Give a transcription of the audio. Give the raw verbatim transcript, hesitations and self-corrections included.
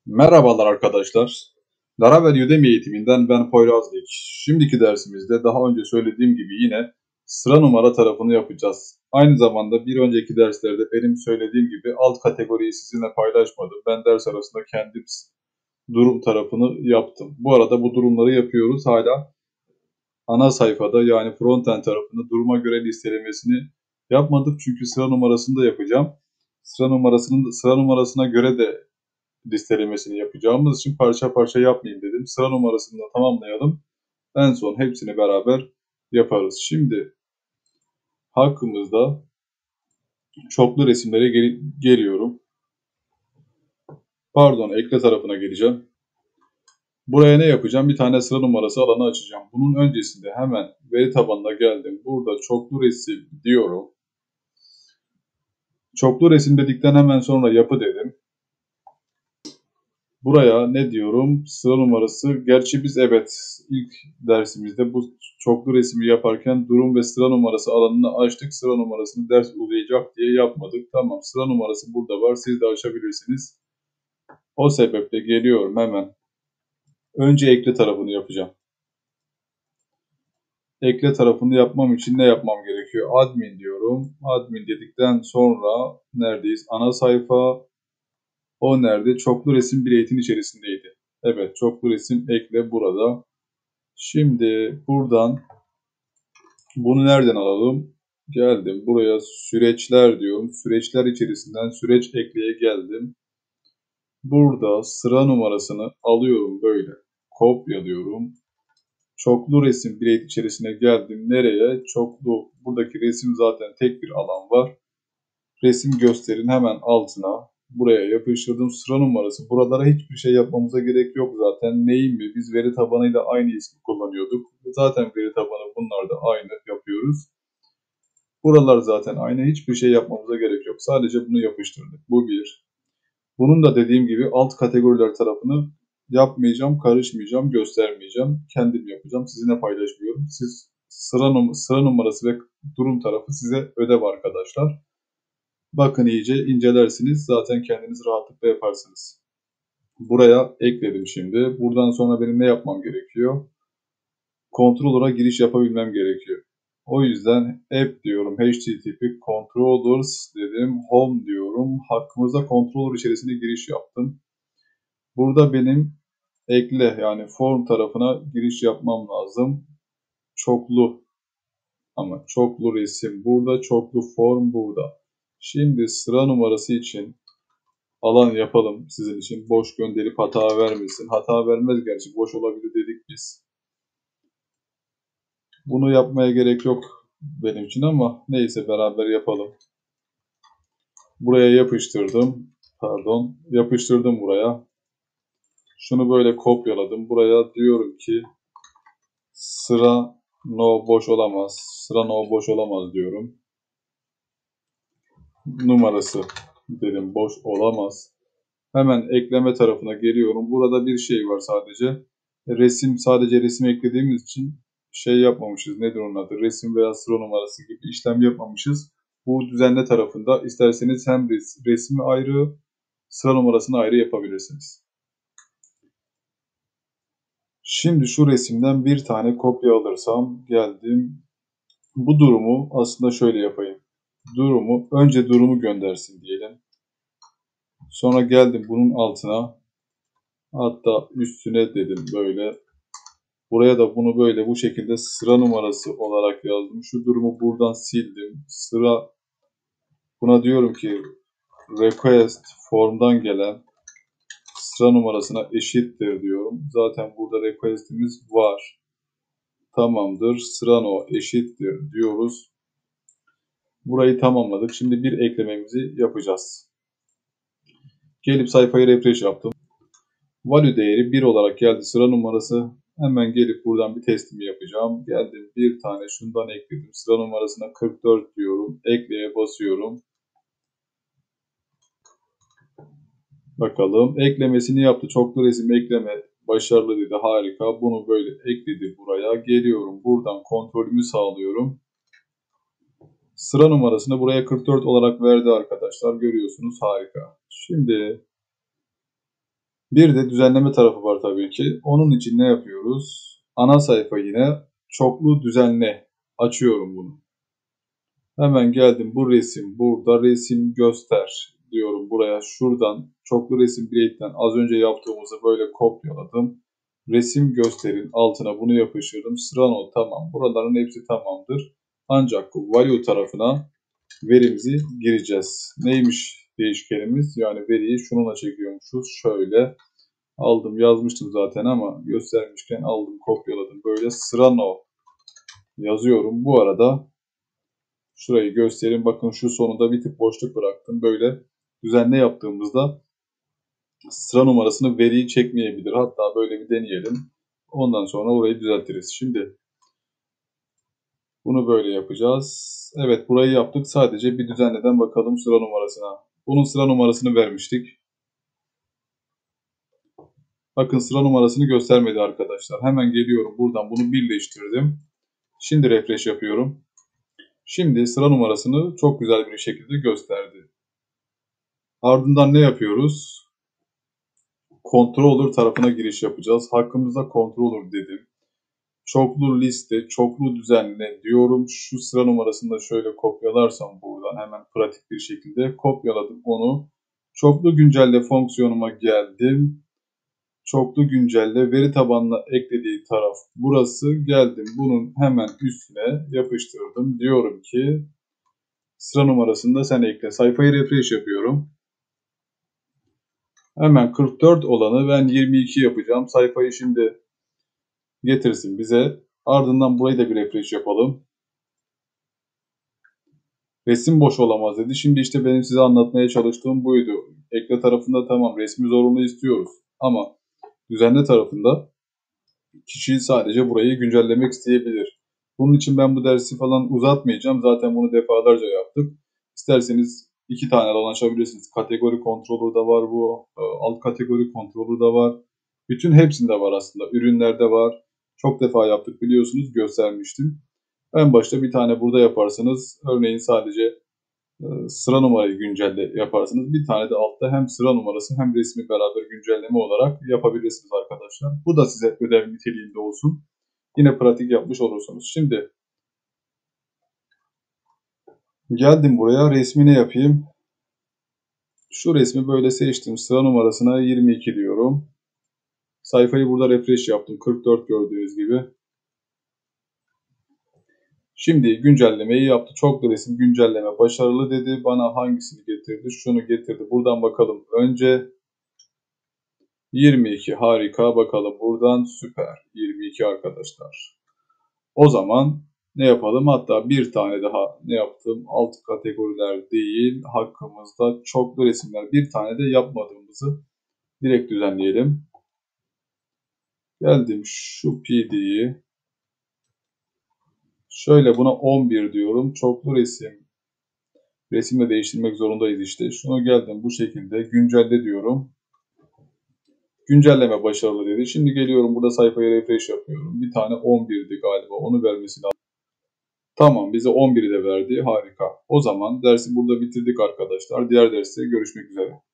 Merhabalar arkadaşlar. Laravel Udemy eğitiminden ben Poyraz Dik. Şimdiki dersimizde daha önce söylediğim gibi yine sıra numara tarafını yapacağız. Aynı zamanda bir önceki derslerde benim söylediğim gibi alt kategoriyi sizinle paylaşmadım. Ben ders arasında kendim durum tarafını yaptım. Bu arada bu durumları yapıyoruz. Hala ana sayfada yani frontend tarafında duruma göre listelemesini yapmadık. Çünkü sıra numarasını da yapacağım. Sıra numarasının sıra numarasına göre de listelemesini yapacağımız için parça parça yapmayayım dedim. Sıra numarasını da tamamlayalım. En son hepsini beraber yaparız. Şimdi hakkımızda çoklu resimlere gel geliyorum. Pardon, ekle tarafına geleceğim. Buraya ne yapacağım? Bir tane sıra numarası alanı açacağım. Bunun öncesinde hemen veri tabanına geldim. Burada çoklu resim diyorum. Çoklu resim dedikten hemen sonra yapı dedim. Buraya ne diyorum? Sıra numarası. Gerçi biz evet ilk dersimizde bu çoklu resmi yaparken durum ve sıra numarası alanını açtık. Sıra numarasını ders uzayacak diye yapmadık. Tamam, sıra numarası burada var. Siz de açabilirsiniz. O sebeple geliyorum hemen. Önce ekle tarafını yapacağım. Ekle tarafını yapmam için ne yapmam gerekiyor? Admin diyorum. Admin dedikten sonra neredeyiz? Ana sayfa. O nerede? Çoklu resim bir eğitim içerisindeydi. Evet, çoklu resim ekle burada. Şimdi buradan bunu nereden alalım? Geldim buraya süreçler diyorum. Süreçler içerisinden süreç ekleye geldim. Burada sıra numarasını alıyorum böyle. Kopyalıyorum. Çoklu resim birey içerisine geldim. Nereye? Çoklu. Buradaki resim zaten tek bir alan var. Resim gösterin hemen altına. Buraya yapıştırdım sıra numarası. Buralara hiçbir şey yapmamıza gerek yok zaten. Neyim mi? Biz veri tabanıyla aynı ismi kullanıyorduk. Zaten veri tabanı bunlar da aynı yapıyoruz. Buralar zaten aynı. Hiçbir şey yapmamıza gerek yok. Sadece bunu yapıştırdık. Bu bir. Bunun da dediğim gibi alt kategoriler tarafını yapmayacağım, karışmayacağım, göstermeyeceğim. Kendim yapacağım. Sizinle paylaşmıyorum. Siz sıra, num sıra numarası ve durum tarafı size ödev arkadaşlar. Bakın iyice incelersiniz. Zaten kendiniz rahatlıkla yaparsınız. Buraya ekledim şimdi. Buradan sonra benim ne yapmam gerekiyor? Controller'a giriş yapabilmem gerekiyor. O yüzden app diyorum. H T T P controllers dedim. Home diyorum. Hakkımızda controller içerisine giriş yaptım. Burada benim ekle yani form tarafına giriş yapmam lazım. Çoklu ama çoklu resim burada. Çoklu form burada. Şimdi sıra numarası için alan yapalım sizin için. Boş gönderip hata vermesin. Hata vermez gerçi. Boş olabilir dedik biz. Bunu yapmaya gerek yok benim için ama neyse beraber yapalım. Buraya yapıştırdım. Pardon. Yapıştırdım buraya. Şunu böyle kopyaladım. Buraya diyorum ki sıra no boş olamaz. Sıra no boş olamaz diyorum. Numarası dedim boş olamaz. Hemen ekleme tarafına geliyorum. Burada bir şey var sadece. Resim sadece resim eklediğimiz için şey yapmamışız. Nedir onun adı? Resim veya sıra numarası gibi işlem yapmamışız. Bu düzenle tarafında isterseniz hem resmi ayrı, sıra numarasını ayrı yapabilirsiniz. Şimdi şu resimden bir tane kopya alırsam geldim. Bu durumu aslında şöyle yapayım. Durumu önce durumu göndersin diyelim. Sonra geldim bunun altına. Hatta üstüne dedim böyle. Buraya da bunu böyle bu şekilde sıra numarası olarak yazdım. Şu durumu buradan sildim. Sıra buna diyorum ki request formdan gelen sıra numarasına eşittir diyorum. Zaten burada request'imiz var. Tamamdır. Sıra no eşittir diyoruz. Burayı tamamladık. Şimdi bir eklememizi yapacağız. Gelip sayfayı refresh yaptım. Value değeri bir olarak geldi sıra numarası. Hemen gelip buradan bir testimi yapacağım. Geldim bir tane şundan ekledim. Sıra numarasına kırk dört diyorum. Ekleye basıyorum. Bakalım. Eklemesini yaptı. Çoklu resim ekleme başarılı dedi. Harika. Bunu böyle ekledi buraya. Geliyorum. Buradan kontrolümü sağlıyorum. Sıra numarasını buraya kırk dört olarak verdi arkadaşlar. Görüyorsunuz. Harika. Şimdi Bir de düzenleme tarafı var tabii ki. Onun için ne yapıyoruz? Ana sayfa yine çoklu düzenle. Açıyorum bunu. Hemen geldim, bu resim burada, resim göster diyorum buraya. Şuradan çoklu resim break'ten az önce yaptığımızı böyle kopyaladım. Resim gösterin altına bunu yapıştırdım. Sıra not tamam. Buraların hepsi tamamdır. Ancak value tarafına verimizi gireceğiz. Neymiş değişkenimiz? Yani veriyi şununla çekiyormuşuz. Şöyle aldım, yazmıştım zaten ama göstermişken aldım, kopyaladım. Böyle sıra no yazıyorum. Bu arada şurayı göstereyim. Bakın şu sonunda bir tık boşluk bıraktım. Böyle düzenle yaptığımızda sıra numarasını veriyi çekmeyebilir. Hatta böyle bir deneyelim. Ondan sonra orayı düzeltiriz. Şimdi bunu böyle yapacağız. Evet, burayı yaptık. Sadece bir düzenleden bakalım sıra numarasına. Bunun sıra numarasını vermiştik. Bakın sıra numarasını göstermedi arkadaşlar. Hemen geliyorum buradan bunu birleştirdim. Şimdi refresh yapıyorum. Şimdi sıra numarasını çok güzel bir şekilde gösterdi. Ardından ne yapıyoruz? Controller tarafına giriş yapacağız. Hakkımızda controller dedim. Çoklu liste, çoklu düzenle diyorum. Şu sıra numarasını da şöyle kopyalarsam buradan hemen pratik bir şekilde kopyaladım onu. Çoklu güncelle fonksiyonuma geldim. Çoklu güncelle veri tabanına eklediği taraf burası. Geldim bunun hemen üstüne yapıştırdım. Diyorum ki sıra numarasını da sen ekle. Sayfayı refresh yapıyorum. Hemen kırk dört olanı ben yirmi iki yapacağım. Sayfayı şimdi getirsin bize. Ardından burayı da bir refresh yapalım. Resim boş olamaz dedi. Şimdi işte benim size anlatmaya çalıştığım buydu. Ekle tarafında tamam resmi zorunlu istiyoruz. Ama düzenle tarafında kişi sadece burayı güncellemek isteyebilir. Bunun için ben bu dersi falan uzatmayacağım. Zaten bunu defalarca yaptık. İsterseniz iki tane alan açabilirsiniz. Kategori controller da var bu. Alt kategori controller da var. Bütün hepsinde var aslında. Ürünlerde var. Çok defa yaptık biliyorsunuz, göstermiştim. En başta bir tane burada yaparsanız, örneğin sadece sıra numarayı güncelle yaparsınız. Bir tane de altta hem sıra numarası hem resmi beraber güncelleme olarak yapabilirsiniz arkadaşlar. Bu da size ödev niteliğinde olsun. Yine pratik yapmış olursunuz. Şimdi geldim buraya, resmini yapayım. Şu resmi böyle seçtim. Sıra numarasına yirmi iki diyorum. Sayfayı burada refresh yaptım. kırk dört gördüğünüz gibi. Şimdi güncellemeyi yaptı. Çoklu resim güncelleme başarılı dedi. Bana hangisini getirdi? Şunu getirdi. Buradan bakalım. Önce yirmi iki harika, bakalım buradan süper. yirmi iki arkadaşlar. O zaman ne yapalım? Hatta bir tane daha ne yaptım? Alt kategoriler değil. Hakkımızda çoklu resimler. Bir tane de yapmadığımızı direkt düzenleyelim. Geldim şu P D'yi. Şöyle buna on bir diyorum. Çoklu resim. Resimle değiştirmek zorundayız işte. Şunu geldim bu şekilde güncelle diyorum. Güncelleme başarılı dedi. Şimdi geliyorum burada sayfayı refresh yapıyorum. Bir tane on birdi galiba. Onu vermesi lazım. Tamam, bize on biri de verdi. Harika. O zaman dersi burada bitirdik arkadaşlar. Diğer derste görüşmek üzere.